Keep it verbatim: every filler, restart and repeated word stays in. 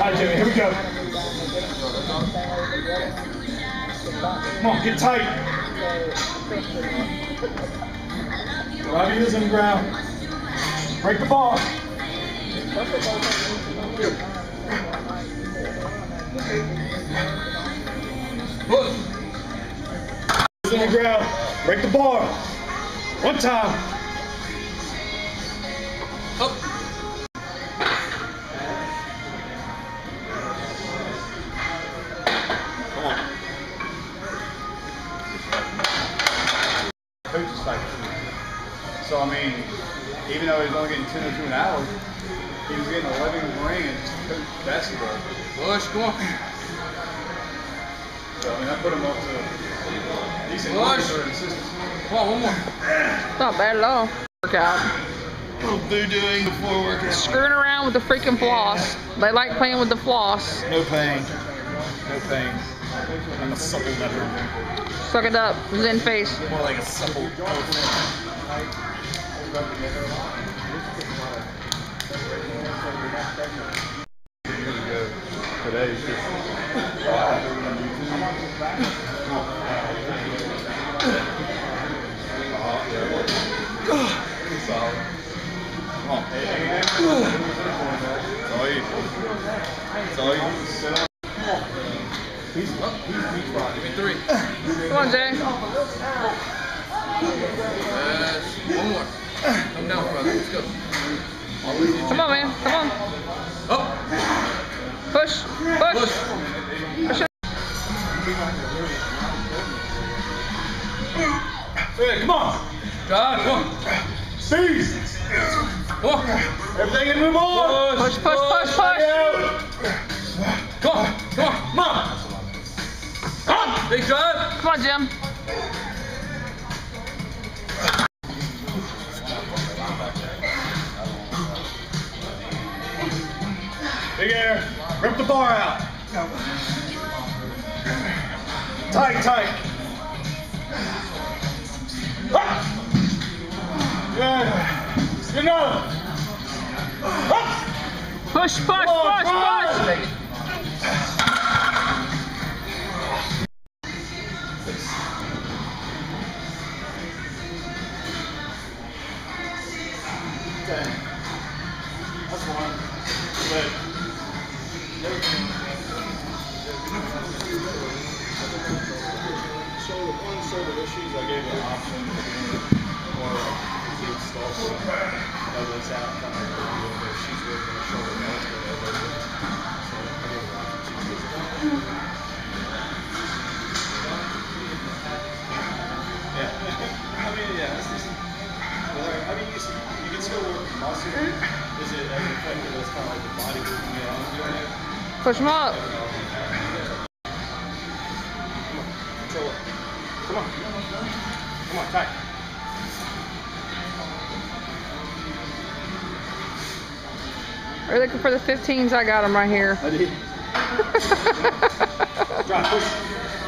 got it, Jimmy. Here we go. Come on, get tight. Drive your heels on the ground. Break the bar. Look. Heels on the ground. Break the bar. One time. Up. Come on. Coach is like, so I mean, even though he's only getting ten or two an hour, he was getting eleven grand just to coach basketball. Push, come on. So I mean, I put him up to decent money for an assistant. Come on, one more. Not bad at all. Workout. Little boo-dooing before workout. Screwing around with the freaking floss. They like playing with the floss. No pain. No pain. I'm a supple leather. Suck it up. Zen face. More like a supple elephant. Today is just solid. Come on. It's all you. It's all you. He's up. He's deep front. Give me three. Come on, Jay. Yes. One more. Come down, brother. Let's go. Come on, man. Come on. Up. Push. Push. Push. Push it. Hey, come on. God, come on. Seize. Come on. Everything can move on. Push, push, push, push. Come on. Come on. Come on. Come on. Big drive. Come on, Jim. Big air. Rip the bar out. Tight, tight. Ah. Good. Good enough. Ah. Push, push, Come on, push, try. push. Okay. That's one. Good. So the one shoulder issues, I gave an option or he would stall so elbows out, kind of like if she's working the shoulder now, it's going to elbow it. So I gave her an option. She goes, yeah. I mean, yeah, it's just, I mean, you, you can still work muscle. Is it as effective as kind of like the body moving it on doing it? Push him up. Control it. Come on. Come on, tight. Are you looking for the fifteens? I got them right here. I did. Drop, push.